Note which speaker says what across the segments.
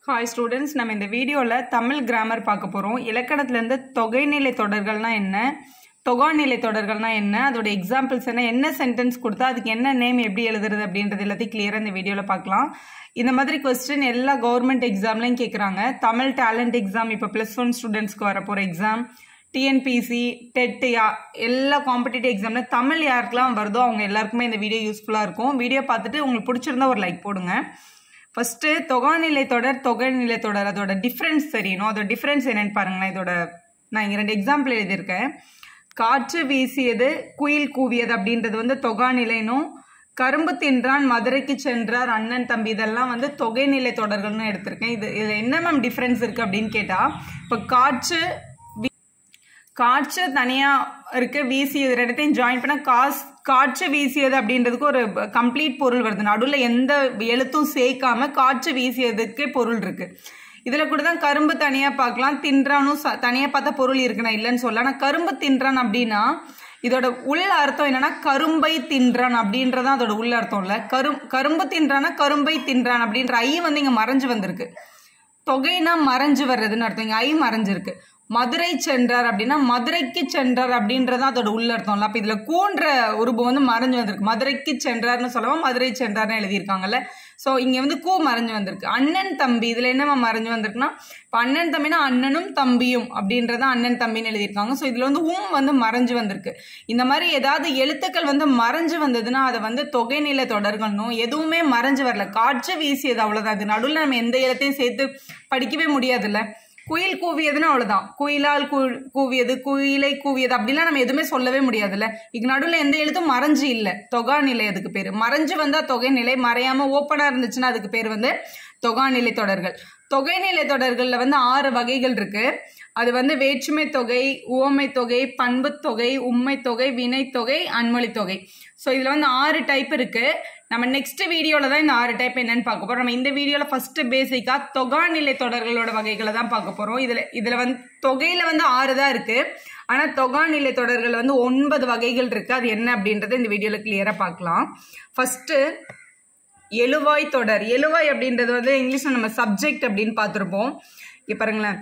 Speaker 1: Hi students, நம்ம இந்த வீடியோல தமிழ் கிராமர் பார்க்க போறோம். இலக்கணத்துல இருந்து தொகைநிலை தொடர்கள்னா என்ன, தொகா நிலை தொடர்கள்னா என்ன, அதோட எக்ஸாம்பிள்ஸ் என்ன சென்டென்ஸ் கொடுத்தா அதுக்கு என்ன நேம் எப்படி எழுதுறது அப்படின்றது எல்லாத்தையும் கிளியரா இந்த வீடியோல பார்க்கலாம். இந்த மாதிரி क्वेश्चन எல்லா கவர்மெண்ட் எக்ஸாம்லயும் கேக்குறாங்க. தமிழ் டேலண்ட் எக்ஸாம் இப்ப +1 ஸ்டூடண்ட்ஸ்க்கு வர போற எக்ஸாம், TNPSC, TET எல்லா காம்படிட்டிவ் எக்ஸாம்ல தமிழ் யாருக்கெல்லாம் வருதோ அவங்க எல்லாருக்குமே இந்த வீடியோ யூஸ்ஃபுல்லா இருக்கும். வீடியோ பார்த்துட்டு உங்களுக்கு பிடிச்சிருந்தா ஒரு லைக் போடுங்க. ஃபர்ஸ்ட் தொகாநிலை தொடர் தொகைநிலை தொடர் அதோட டிஃபரன்ஸ் தெரியணும். அதோட டிஃபரன்ஸ் என்னன்னு பாருங்களேன். இதோட நான் இங்க 2 எக்ஸாம்பிள் எழுதியிருக்கேன். காற்று வீசியது குயில் கூவியது அப்படின்றது தொகாநிலைனும், கரும்பு தின்றான் மதுரைக்கு சென்றார் அண்ணன் தம்பி இதெல்லாம் தொகைநிலை தொடர்கள்னு எடுத்திருக்கேன். இதுல என்ன மேம் டிஃபரன்ஸ் இருக்கு அப்படின்னு கேட்டா, இப்ப காற்று தனியா இருக்கு, வீசியது ரெண்டத்தையும் ஜாயின் பண்ண காற்று வீசியது அப்படின்றதுக்கு ஒரு கம்ப்ளீட் பொருள் வருது. நடுவுல எந்த எழுத்தும் சேர்க்காம காற்று வீசியதுக்கு பொருள் இருக்கு. இதுல கூட தான் கரும்பு தனியா பார்க்கலாம், தின்றானும் தனியா பார்த்தா பொருள் இருக்குன்னா இல்லைன்னு சொல்லலாம். ஆனா கரும்பு தின்றான் அப்படின்னா இதோட உள்ள அர்த்தம் என்னன்னா கரும்பை தின்றான் அப்படின்றதான் அதோட உள்ள அர்த்தம். இல்ல கரும்பு தின்றானா கரும்பை தின்றான் அப்படின்ற ஐ இங்க மறைஞ்சு வந்திருக்கு. தொகைனா மறைஞ்சு வர்றதுன்னு அர்த்தம். இங்க ஐ மறைஞ்சிருக்கு. மதுரை சென்றார் அப்படின்னா மதுரைக்கு சென்றார் அப்படின்றத அதோட உள்ள அர்த்தம்ல. அப்ப இதுல கூன்ற உருவம் மறைஞ்சு வந்திருக்கு. மதுரைக்கு சென்றார்னு சொல்லவும் மதுரை சென்றார்னு எழுதியிருக்காங்கல்ல. சோ இங்க கூ மறைஞ்சு வந்திருக்கு. அண்ணன் தம்பி இதுல என்ன மறைஞ்சு வந்திருக்குன்னா, இப்ப அண்ணன் தம்பினா அண்ணனும் தம்பியும் அப்படின்றத அண்ணன் தம்பின்னு எழுதியிருக்காங்க. சோ இதுல மறைஞ்சு வந்திருக்கு. இந்த மாதிரி ஏதாவது எழுத்துக்கள் மறைஞ்சு வந்ததுன்னா அதை தொகைநிலை தொடர்கள்னும். எதுவுமே மறைஞ்சு வரல, காற்று வீசியது அவ்வளவுதான். அது நடுவில் நம்ம எந்த எழுத்தையும் சேர்த்து படிக்கவே முடியாதுல்ல. குயில் கூவியதுன்னா அவ்வளவுதான். குயிலால் கூவியது, குயிலை கூவியது அப்படிலாம் நம்ம எதுவுமே சொல்லவே முடியாதுல்ல. இங்க நடுவுல எந்த எழுத்தும் மறைஞ்சு இல்ல. தொகாநிலை அதுக்கு பேரு. மறைஞ்சு வந்தா தொகைநிலை, மறையாம ஓப்பனா இருந்துச்சுன்னா அதுக்கு பேர் தொகாநிலை தொடர்கள். தொகைநிலை தொடர்கள்ல 6 வகைகள் இருக்கு. அது வேற்றுமை தொகை, உவமை தொகை, பண்பு தொகை, உண்மை தொகை, வினை தொகை, அன்மொழி தொகை. சோ இதுல 6 டைப் இருக்கு. நம்ம நெக்ஸ்ட் வீடியோல தான் இந்த 6 டைப் என்னன்னு பார்க்க போறோம். நம்ம இந்த வீடியோல ஃபர்ஸ்ட் பேசிக்கா தொகாநிலை தொடர்களோட வகைகளை தான் பார்க்க போறோம். இதுல தொகையில 6 தான் இருக்கு. ஆனா தொகாநிலை தொடர்கள் 9 வகைகள் இருக்கு. அது என்ன அப்படின்றத இந்த வீடியோல கிளியரா பார்க்கலாம். ஃபர்ஸ்ட் எழுவாய் தொடர். எழுவாய் அப்படின்றது இங்கிலீஷ்ல நம்ம சப்ஜெக்ட் அப்படின்னு பார்த்திருப்போம். இங்க பாருங்களேன்,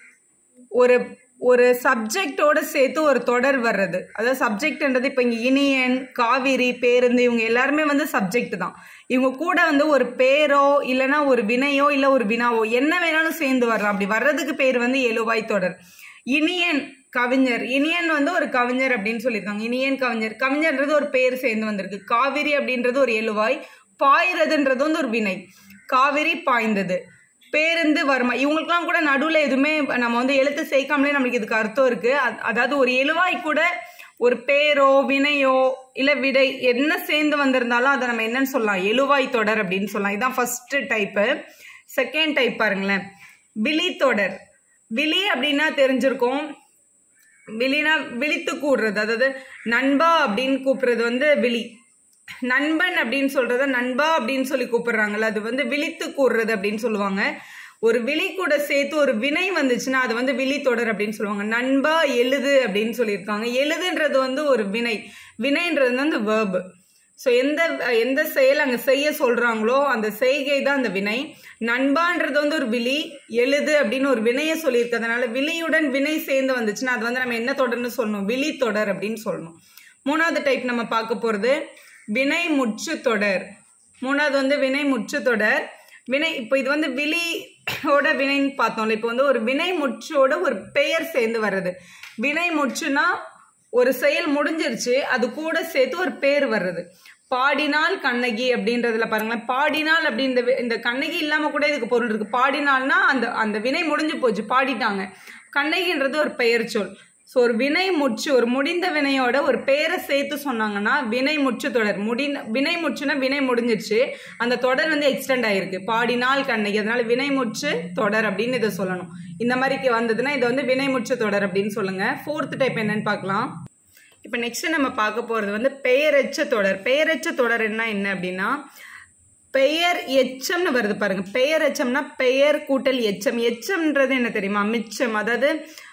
Speaker 1: ஒரு சப்ஜெக்டோட சேர்த்து ஒரு தொடர் வர்றது. அதாவது சப்ஜெக்ட்ன்றது இப்ப இங்க இனியன், காவிரி, பேருந்து இவங்க எல்லாருமே சப்ஜெக்ட் தான். இவங்க கூட ஒரு பேரோ இல்லைன்னா ஒரு வினையோ இல்ல ஒரு வினாவோ என்ன வேணாலும் சேர்ந்து வரலாம். அப்படி வர்றதுக்கு பேர் எழுவாய் தொடர். இனியன் கவிஞர், இனியன் ஒரு கவிஞர் அப்படின்னு சொல்லியிருக்காங்க. இனியன் கவிஞர், கவிஞர்ன்றது ஒரு பேர் சேர்ந்து வந்திருக்கு. காவிரி அப்படின்றது ஒரு எழுவாய். பாய்றதுன்றது ஒரு வினை. காவிரி பாய்ந்தது. பேருந்து வருமா, இவங்களுக்குலாம் கூட நடுவுல எதுவுமே நம்ம எழுத்து சேர்க்காமலே நம்மளுக்கு இதுக்கு அர்த்தம் இருக்கு. அதாவது ஒரு எழுவாய் கூட ஒரு பேரோ வினையோ இல்ல விடை என்ன சேர்ந்து வந்திருந்தாலும் அதை நம்ம என்னன்னு சொல்லலாம், எழுவாய் தொடர் அப்படின்னு சொல்லலாம். இதுதான் ஃபர்ஸ்ட் டைப். செகண்ட் டைப் பாருங்களேன், விழி தொடர். விழி அப்படின்னா தெரிஞ்சிருக்கும். விழினா விழித்து கூடுறது. அதாவது நண்பா அப்படின்னு கூப்பிடுறது விழி. நண்பன் அப்படின்னு சொல்றத நண்பா அப்படின்னு சொல்லி கூப்பிடுறாங்கல்ல, அது விழித்து கூடுறது அப்படின்னு சொல்லுவாங்க. ஒரு விழி கூட சேர்த்து ஒரு வினை வந்துச்சுன்னா அது விழி தொடர் அப்படின்னு சொல்லுவாங்க. நண்பா எழுது அப்படின்னு சொல்லியிருக்காங்க. எழுதுன்றது ஒரு வினை. வினைன்றது வேர்பு. ஸோ எந்த செயல் அங்க செய்ய சொல்றாங்களோ அந்த செய்கை தான் அந்த வினை. நண்பான்றது ஒரு விழி. எழுது அப்படின்னு ஒரு வினையை சொல்லியிருக்கிறதுனால விழியுடன் வினை சேர்ந்து வந்துச்சுன்னா அது நம்ம என்ன தொடர்னு சொல்லணும், விழி தொடர் அப்படின்னு சொல்லணும். 3வது டைப் நம்ம பார்க்க போறது வினை முற்று தொடர். 3வது வினை முற்று தொடர். வினை இப்ப இது விழியோட வினைன்னு பார்த்தோம்ல. இப்ப ஒரு வினை முற்றோட ஒரு பெயர் சேர்ந்து வர்றது. வினை முற்றுனா ஒரு செயல் முடிஞ்சிருச்சு, அது கூட சேர்த்து ஒரு பேர் வர்றது. பாடினால் கண்ணகி அப்படின்றதுல பாருங்களேன், பாடினால் அப்படி இந்த கண்ணகி இல்லாம கூட இதுக்கு பொருள் இருக்கு. பாடினால்னா அந்த வினை முடிஞ்சு போச்சு, பாடிட்டாங்க. கண்ணகின்றது ஒரு பெயர் சொல். ஸோ ஒரு வினை முற்று, ஒரு முடிந்த வினையோட ஒரு பெயரை சேர்த்து சொன்னாங்கன்னா வினை முற்று தொடர். வினை முற்றுனா வினை முடிஞ்சிருச்சு, அந்த தொடர் எக்ஸ்டெண்ட் ஆயிருக்கு. பாடினால் கண்ணகி, அதனால வினை முற்று தொடர் அப்படின்னு இதை சொல்லணும். இந்த மாதிரி வந்ததுன்னா இதை வினை முற்று தொடர் அப்படின்னு சொல்லுங்க. 4th டைப் என்னன்னு பார்க்கலாம். இப்ப நெக்ஸ்ட் நம்ம பார்க்க போறது பெயரெச்ச தொடர். பெயரெச்ச தொடர் என்ன அப்படின்னா, பெயர் எச்சம்னு வருது பாருங்க. பெயர் எச்சம்னா பெயர் கூட்டல் எச்சம். எச்சம்ன்றது என்ன தெரியுமா, மிச்சம். அதாவது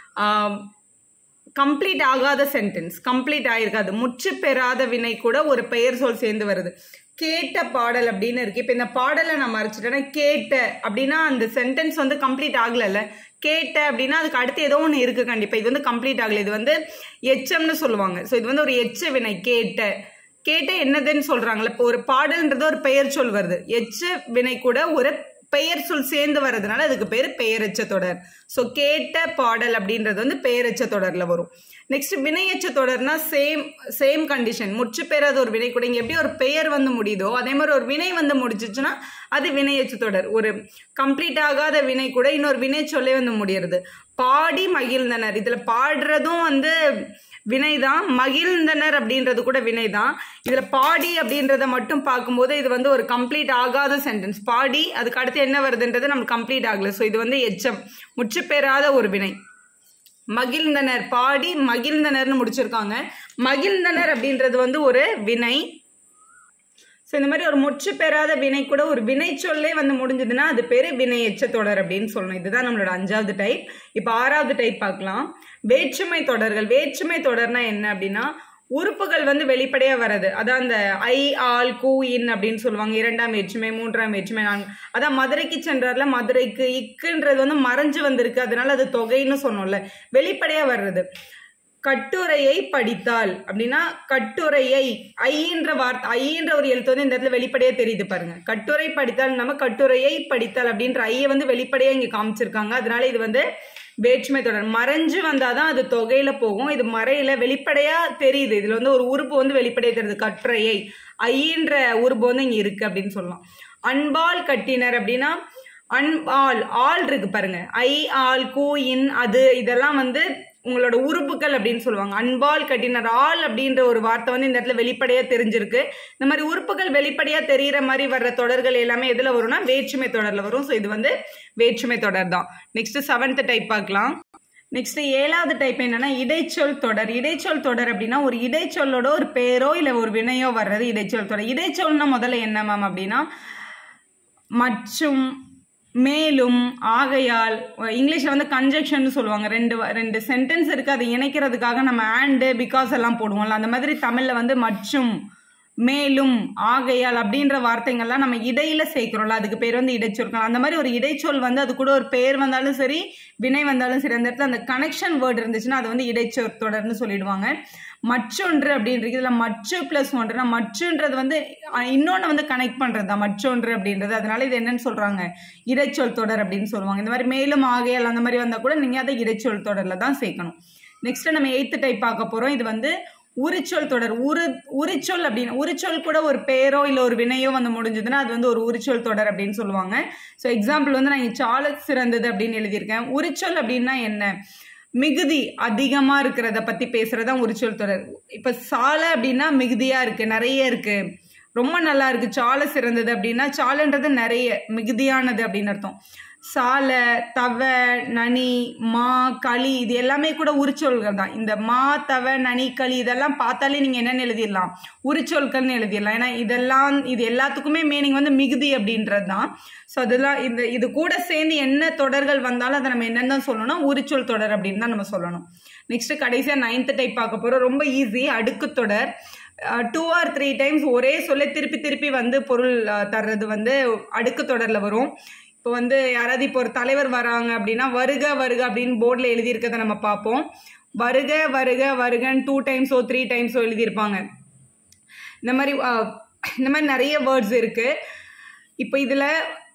Speaker 1: கம்ப்ளீட் ஆகாத சென்டென்ஸ், கம்ப்ளீட் ஆயிருக்காது, முற்று பெறாத வினை கூட ஒரு பெயர் சொல் சேர்ந்து வருது. கேட்ட பாடல் அப்படின்னு இருக்கு. இப்போ இந்த பாடலை நான் மறைச்சிட்டேன்னா கேட்ட அப்படின்னா அந்த சென்டென்ஸ் வந்து கம்ப்ளீட் ஆகலைல்ல. கேட்ட அப்படின்னா அதுக்கு அடுத்து ஏதோ ஒன்று இருக்கு கண்டிப்பா. இது வந்து கம்ப்ளீட் ஆகலை. இது வந்து எச்சம்னு சொல்லுவாங்க. ஸோ இது வந்து ஒரு எச்ச வினை. கேட்ட என்னதுன்னு சொல்றாங்கல்ல. இப்போ ஒரு பாடல்ன்றது ஒரு பெயர் சொல் வருது. எச்ச வினை கூட ஒரு பெயர் சொல் சேர்ந்து வர்றதுனால அதுக்கு பேர் பெயரெச்ச தொடர். ஸோ கேட்ட பாடல் அப்படின்றது வந்து பெயரெச்ச தொடர்ல வரும். நெக்ஸ்ட் வினையெச்ச தொடர்னா சேம் கண்டிஷன். முற்று பெறாத ஒரு வினை கூட இங்க எப்படி ஒரு பெயர் வந்து முடியுதோ அதே மாதிரி ஒரு வினை வந்து முடிச்சிச்சுன்னா அது வினையெச்ச தொடர். ஒரு கம்ப்ளீட் ஆகாத வினை கூட இன்னொரு வினை சொல்லே வந்து முடியறது. பாடி மகிழ்ந்தனர், இதுல பாடுறதும் வந்து வினைதான், மகிழ்ந்தனர் அப்படின்றது கூட வினைதான். இதுல பாடி அப்படின்றத மட்டும் பார்க்கும்போது இது வந்து ஒரு கம்ப்ளீட் ஆகாத சென்டென்ஸ். பாடி அதுக்கு அடுத்து என்ன வருதுன்றது நமக்கு கம்ப்ளீட் ஆகல. ஸோ இது வந்து எச்சம், முற்று பெறாத ஒரு வினை. மகிழ்ந்தனர், பாடி மகிழ்ந்தனர்னு முடிச்சிருக்காங்க. மகிழ்ந்தனர் அப்படின்றது வந்து ஒரு வினை. ஸோ இந்த மாதிரி ஒரு முற்று பெறாத வினை கூட ஒரு வினை சொல்லே வந்து முடிஞ்சதுன்னா அது பேரு வினை எச்ச தொடர் அப்படின்னு சொல்லணும். இதுதான் நம்மளோட 5வது டைப். இப்போ 6வது டைப் பார்க்கலாம். வேற்றுமை தொடர்கள். வேற்றுமை தொடர்னா என்ன அப்படின்னா உறுப்புகள் வந்து வெளிப்படையா வர்றது. அதான் அந்த ஐ, ஆல், கூ, இன் அப்படின்னு சொல்லுவாங்க. 2ஆம் வேற்றுமை, 3ஆம் வேற்றுமை, 4. அதான் மதுரைக்கு சென்றார்ல, மதுரைக்கு இக்குன்றது வந்து மறைஞ்சு வந்திருக்கு, அதனால அது தொகைன்னு சொன்னோம்ல. வெளிப்படையா வர்றது. கட்டுரையை படித்தால் அப்படின்னா கட்டுரையை ஐன்ற வார்த்தை, ஐன்ற ஒரு எழுத்து வந்து இந்த இடத்துல வெளிப்படையா தெரியுது பாருங்க. கட்டுரை படித்தால் நம்ம கட்டுரையை படித்தால் அப்படின்ற ஐயை வந்து வெளிப்படையா இங்க காமிச்சிருக்காங்க. அதனால இது வந்து வேற்றுமை தொடர். மறைஞ்சு வந்தாதான் அது தொகையில போகும். இது மறையில வெளிப்படையா தெரியுது. இதுல வந்து ஒரு உறுப்பு வந்து வெளிப்படையா தெரியுது. கட்டுரையை ஐன்ற உறுப்பு வந்து இங்க இருக்கு அப்படின்னு சொல்லலாம். அன்பால் கட்டினர் அப்படின்னா ஆல் இருக்கு பாருங்க. ஐ, ஆல், கூ, இன், அது இதெல்லாம் வந்து உங்களோட உறுப்புகள் அப்படின்னு சொல்லுவாங்க. அன்பால் கட்டினர், ஆல் அப்படின்ற ஒரு வார்த்தை வந்து இந்த இடத்துல வெளிப்படையா தெரிஞ்சிருக்கு. இந்த மாதிரி உறுப்புகள் வெளிப்படையா தெரிகிற மாதிரி வர்ற தொடர்கள் எல்லாமே எதுல வரும்னா வேற்றுமை தொடர்ல வரும். ஸோ இது வந்து வேற்றுமை தொடர் தான். நெக்ஸ்ட் 7th டைப் பார்க்கலாம். நெக்ஸ்ட் 7வது டைப் என்னன்னா இடைச்சொல் தொடர். இடைச்சொல் தொடர் அப்படின்னா ஒரு இடைச்சொல்லோட ஒரு பேரோ இல்ல ஒரு வினையோ வர்றது இடைச்சொல் தொடர். இடைச்சொல்னா முதல்ல என்ன மேம் அப்படின்னா மற்றும், மேலும், ஆகையால். இங்கிலீஷ்ல வந்து கன்ஜெக்ஷன் சொல்லுவாங்க. ரெண்டு சென்டென்ஸ் இருக்கு, அதை இணைக்கிறதுக்காக நம்ம அண்ட், பிகாஸ் எல்லாம் போடுவோம்ல. அந்த மாதிரி தமிழ்ல வந்து மற்றும், மேலும், ஆகையால் அப்படின்ற வார்த்தைகள்லாம் நம்ம இடையில சேர்க்கிறோம்ல, அதுக்கு பேர் வந்து இடைச்சொற்கள். அந்த மாதிரி ஒரு இடைச்சொல் வந்து அது கூட ஒரு பேர் வந்தாலும் சரி வினை வந்தாலும் சரி அந்த இடத்துல அந்த கனெக்ஷன் வேர்டு இருந்துச்சுன்னா அது வந்து இடைச்சொற் தொடர்னு சொல்லிடுவாங்க. மற்றொன்று அப்படின்றது இதுல மற்று பிளஸ் ஒன்றுனா மற்றுன்றது வந்து இன்னொன்னு வந்து கனெக்ட் பண்றது தான் மற்றொன்று அப்படின்றது. அதனால இது என்னன்னு சொல்றாங்க இடைச்சொல் தொடர் அப்படின்னு சொல்லுவாங்க. இந்த மாதிரி மேலும், ஆகையால் அந்த மாதிரி வந்தா கூட நீங்க அதை இடைச்சொல் தொடர்ல தான் சேர்க்கணும். நெக்ஸ்ட் நம்ம 8th டைப் பார்க்க போறோம். இது வந்து உரிச்சொல் தொடர். உரிச்சொல் அப்படின்னு உரிச்சொல் கூட ஒரு பேரோ இல்ல ஒரு வினையோ வந்து முடிஞ்சதுன்னா அது வந்து ஒரு உரிச்சொல் தொடர் அப்படின்னு சொல்லுவாங்க. ஸோ எக்ஸாம்பிள் வந்து நான் சால சிறந்தது அப்படின்னு எழுதியிருக்கேன். உரிச்சொல் அப்படின்னா என்ன? மிகுதி, அதிகமா இருக்கிறத பத்தி பேசுறதா உரிச்சொல் தொடர். இப்ப சால அப்படின்னா மிகுதியா இருக்கு, நிறைய இருக்கு, ரொம்ப நல்லா இருக்கு. சால சிறந்தது அப்படின்னா சாலன்றது நிறைய, மிகுதியானது அப்படின்னு அர்த்தம். சால, தவ, நனி, மா, களி இது எல்லாமே கூட உரிச்சொல்கள் தான். இந்த மா, தவ, நனி, களி இதெல்லாம் பார்த்தாலே நீங்க என்னன்னு எழுதிடலாம் உரிச்சொல்கள்னு எழுதிடலாம். ஏன்னா இது எல்லாத்துக்குமே மீனிங் வந்து மிகுதி அப்படின்றது தான். ஸோ அதெல்லாம் இது கூட சேர்ந்து என்ன தொடர்கள் வந்தாலும் அதை நம்ம என்னன்னு தான் சொல்லணும், உரிச்சொல் தொடர் அப்படின்னு தான் நம்ம சொல்லணும். நெக்ஸ்ட் கடைசியா 9th டைப் பார்க்க போறோம். ரொம்ப ஈஸி, அடுக்கு தொடர். 2 or 3 டைம்ஸ் ஒரே சொல்ல திருப்பி திருப்பி வந்து பொருள் தர்றது வந்து அடுக்கு தொடர்ல வரும். இப்போ வந்து யாராவது இப்போ ஒரு தலைவர் வராங்க அப்படின்னா வருக வருக அப்படின்னு போர்டில் எழுதியிருக்கிறத நம்ம பார்ப்போம். வருக வருக வருகன்னு 2 டைம்ஸோ 3 டைம்ஸோ எழுதியிருப்பாங்க. இந்த மாதிரி நிறைய வேர்ட்ஸ் இருக்கு. இப்போ இதுல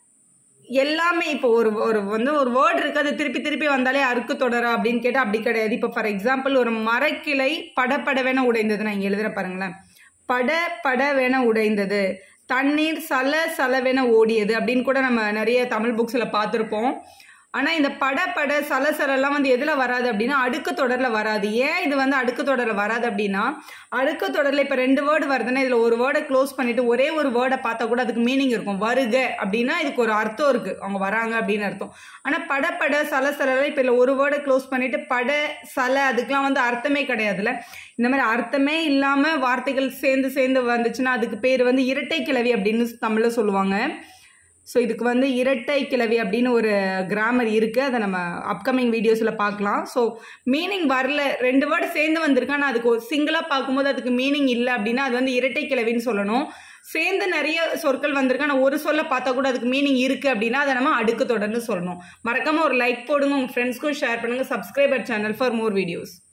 Speaker 1: எல்லாமே இப்போ ஒரு வேர்டு இருக்கு, அது திருப்பி திருப்பி வந்தாலே அறுக்கு தொடரா அப்படின்னு கேட்டால் அப்படி கிடையாது. இப்போ ஃபார் எக்ஸாம்பிள் ஒரு மரக்கிளை படபடவென உடைந்தது, நான் இங்கே எழுதுற பாருங்களேன். படபடவென உடைந்தது. தண்ணீர் சலவென ஓடியது அப்படின்னு கூட நம்ம நிறைய தமிழ் புக்ஸில் பார்த்துருப்போம். ஆனால் இந்த பட சலசலெல்லாம் வந்து எதில் வராது அப்படின்னா அடுக்கு தொடரில் வராது. ஏன் இது வந்து அடுக்கு தொடரில் வராது அப்படின்னா அடுக்கு தொடரில் இப்போ 2 வேர்டு வருதுன்னா இதில் ஒரு வேர்டை க்ளோஸ் பண்ணிட்டு ஒரே ஒரு வேர்டை பார்த்தா கூட அதுக்கு மீனிங் இருக்கும். வருக அப்படின்னா இதுக்கு ஒரு அர்த்தம் இருக்கு, அவங்க வராங்க அப்படின்னு அர்த்தம். ஆனால் பட சலசலாம் இப்போ இதில் ஒரு வேர்டை க்ளோஸ் பண்ணிட்டு பட சல அதுக்கெலாம் வந்து அர்த்தமே கிடையாதுல்ல. இந்த மாதிரி அர்த்தமே இல்லாமல் வார்த்தைகள் சேர்ந்து வந்துச்சுன்னா அதுக்கு பேர் வந்து இரட்டை கிளவி அப்படின்னு தமிழில் சொல்லுவாங்க. ஸோ இதுக்கு வந்து இரட்டை கிளவி அப்படின்னு ஒரு கிராமர் இருக்குது, அதை நம்ம அப்கமிங் வீடியோஸில் பார்க்கலாம். ஸோ மீனிங் வரல, 2 வேர்டு சேர்ந்து வந்திருக்கு, ஆனால் அதுக்கு சிங்கிளாக பார்க்கும்போது அதுக்கு மீனிங் இல்லை அப்படின்னா அது வந்து இரட்டை கிளவின்னு சொல்லணும். சேர்ந்து நிறைய சொற்கள் வந்திருக்கு, ஆனால் ஒரு சொல்ல பார்த்தா கூட அதுக்கு மீனிங் இருக்குது அப்படின்னா அதை நம்ம அடுக்கு தொடர்ந்து சொல்லணும். மறக்காமல் ஒரு லைக் போடுங்க, உங்கள் ஃப்ரெண்ட்ஸ்க்கும் ஷேர் பண்ணுங்கள். Subscriber channel for more videos.